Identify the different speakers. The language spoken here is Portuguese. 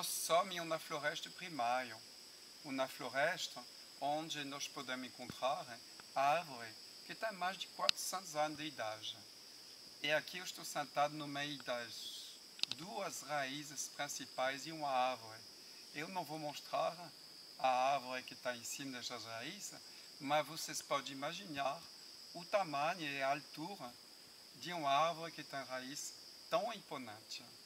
Speaker 1: Nós somos em uma floresta primária, uma floresta onde nós podemos encontrar árvores que têm mais de 400 anos de idade. E aqui eu estou sentado no meio das duas raízes principais de uma árvore. Eu não vou mostrar a árvore que está em cima dessas raízes, mas vocês podem imaginar o tamanho e a altura de uma árvore que tem raiz tão imponente.